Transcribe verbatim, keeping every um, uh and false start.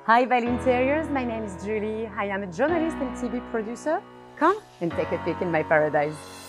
Hi Valley Interiors, my name is Julie. I am a journalist and T V producer. Come and take a peek in my paradise.